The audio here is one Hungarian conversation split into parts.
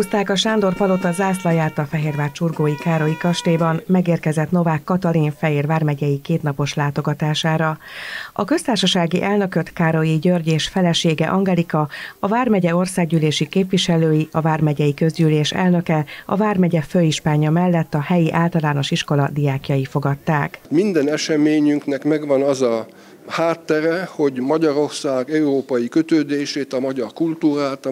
Kihúzták a Sándor-palota zászlaját a Fehérvár Csurgói Károlyi kastélyban, megérkezett Novák Katalin Fehérvár megyei kétnapos látogatására. A köztársasági elnököt Károlyi György és felesége Angelika, a vármegye országgyűlési képviselői, a vármegyei közgyűlés elnöke, a vármegye főispánja mellett a helyi általános iskola diákjai fogadták. Minden eseményünknek megvan az a háttere, hogy Magyarország európai kötődését, a magyar kultúrát, a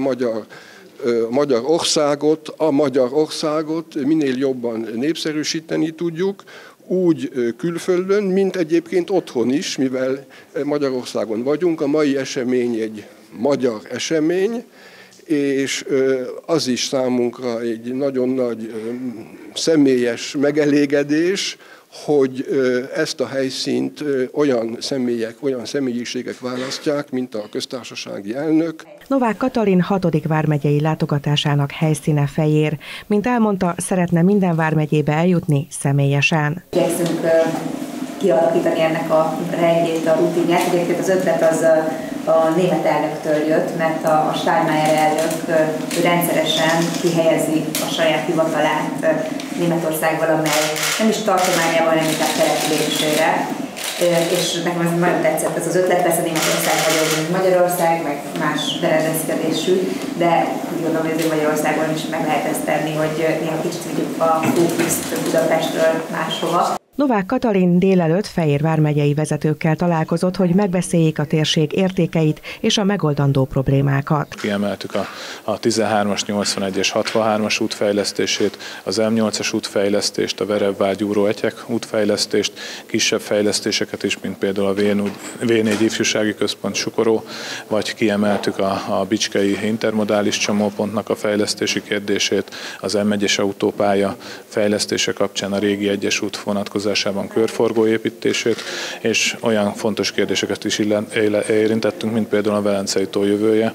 magyar országot minél jobban népszerűsíteni tudjuk, úgy külföldön, mint egyébként otthon is, mivel Magyarországon vagyunk. A mai esemény egy magyar esemény, és az is számunkra egy nagyon nagy személyes megelégedés, hogy ezt a helyszínt olyan személyiségek választják, mint a köztársasági elnök. Novák Katalin 6. vármegyei látogatásának helyszíne Fejér. Mint elmondta, szeretne minden vármegyébe eljutni személyesen. Igyekszünk kialakítani ennek a rendjét, a rutinját. Egyébként az ötlet az a német elnöktől jött, mert a Steinmeier elnök rendszeresen kihelyezi a saját hivatalát Németország valamely, nem is tartományában, hanem inkább településére. És nekem ez nagyon tetszett ez az ötlet, persze Németország nagyobb, mint Magyarország, meg más berendezkedésű, de úgy gondolom, hogy Magyarországon is meg lehet ezt tenni, hogy néha kicsit vigyük a fókuszt Budapestről máshova. Novák Katalin délelőtt Fejér vármegyei vezetőkkel találkozott, hogy megbeszéljék a térség értékeit és a megoldandó problémákat. Kiemeltük a 13-as, 81-es, 63-as útfejlesztését, az M8-as útfejlesztést, a Verev-Vágy-Újró-Etyek útfejlesztést, kisebb fejlesztéseket is, mint például a V4 ifjúsági központ Sukoró, vagy kiemeltük a bicskei intermodális csomópontnak a fejlesztési kérdését, az M1-es autópálya fejlesztése kapcsán a régi 1-es út vonatkozásában körforgó építését, és olyan fontos kérdéseket is érintettünk, mint például a Velencei tó jövője.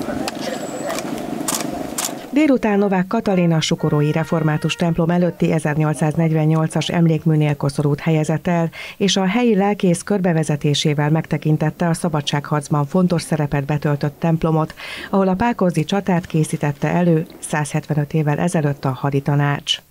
Délután Novák Katalin a sukorói református templom előtti 1848-as emlékműnél koszorút helyezett el, és a helyi lelkész körbevezetésével megtekintette a szabadságharcban fontos szerepet betöltött templomot, ahol a pákozdi csatát készítette elő 175 évvel ezelőtt a haditanács.